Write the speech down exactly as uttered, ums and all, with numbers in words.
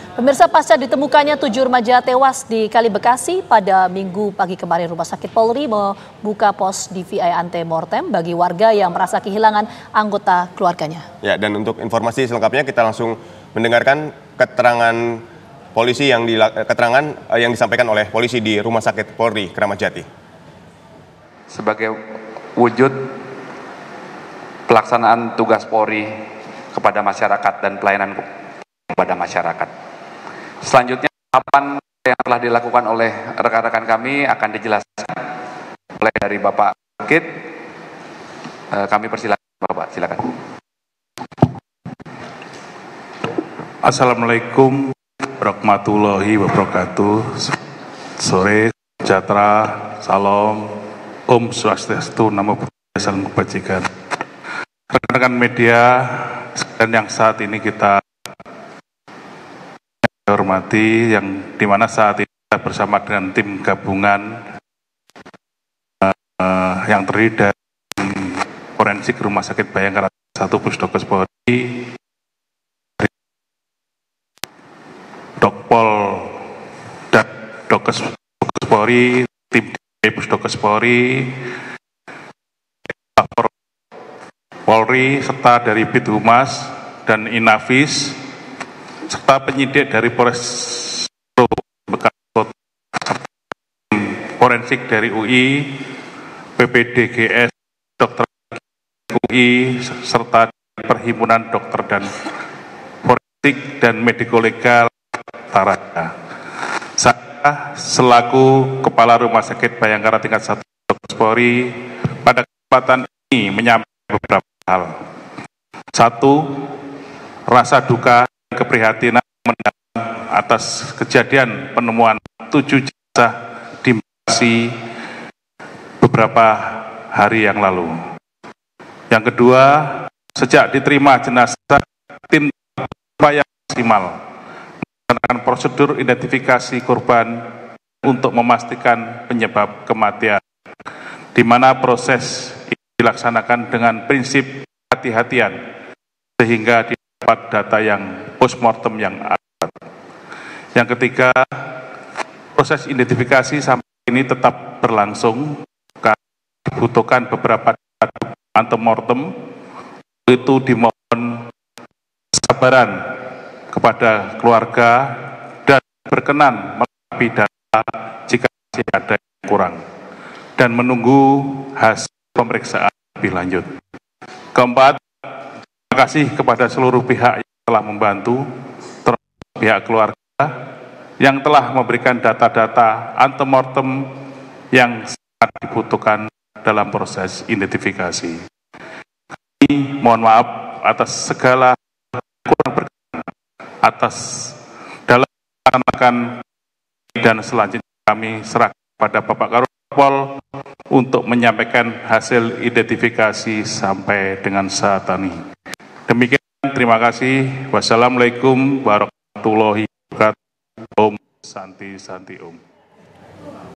Pemirsa, pasca ditemukannya tujuh remaja tewas di Kali Bekasi pada Minggu pagi kemarin, Rumah Sakit Polri membuka pos D V I antemortem bagi warga yang merasa kehilangan anggota keluarganya. Ya, dan untuk informasi selengkapnya kita langsung mendengarkan keterangan polisi yang di, keterangan yang disampaikan oleh polisi di Rumah Sakit Polri Kramat Jati. Sebagai wujud pelaksanaan tugas Polri kepada masyarakat dan pelayanan kepada masyarakat. Selanjutnya, tahapan yang telah dilakukan oleh rekan-rekan kami akan dijelaskan oleh dari Bapak Kit. Kami persilakan Bapak, silakan. Assalamualaikum warahmatullahi wabarakatuh. Sore, sejahtera, salam, Om Swastiastu, Namo Buddhaya, Salam Kebajikan. Rekan-rekan media dan yang saat ini kita hormati, yang dimana saat ini kita bersama dengan tim gabungan uh, yang terdiri dari forensik Rumah Sakit Bayangkara satu Pusdokes Polri, Dokpol dan Dokes Polri, tim Pusdokes Polri, Polri, serta dari Bid Humas dan Inavis, serta penyidik dari Polres Bekasi, forensik dari U I, P P D G S, dokter U I, serta Perhimpunan Dokter dan Forensik dan Mediko-Legal Taraga. Saya selaku Kepala Rumah Sakit Bayangkara tingkat satu Polri pada kesempatan ini menyampaikan beberapa hal. Satu, rasa duka keprihatinan atas kejadian penemuan tujuh jenazah di Bekasi beberapa hari yang lalu. Yang kedua, sejak diterima jenazah, tim berupaya maksimal melaksanakan prosedur identifikasi korban untuk memastikan penyebab kematian, di mana proses ini dilaksanakan dengan prinsip hati-hatian sehingga didapat data yang postmortem yang akurat. Yang ketiga, proses identifikasi sampai ini tetap berlangsung karena dibutuhkan beberapa data antemortem, itu dimohon kesabaran kepada keluarga dan berkenan melengkapi data jika masih ada yang kurang dan menunggu hasil pemeriksaan lebih lanjut. Keempat, terima kasih kepada seluruh pihak yang telah membantu, termasuk pihak keluarga yang telah memberikan data-data antemortem yang sangat dibutuhkan dalam proses identifikasi. Kami mohon maaf atas segala kurang berkenan atas dalam melaksanakan, dan selanjutnya kami serahkan kepada Bapak Karupol untuk menyampaikan hasil identifikasi sampai dengan saat ini. Demikian, terima kasih. Wassalamualaikum warahmatullahi wabarakatuh. Om Santi Santi Om.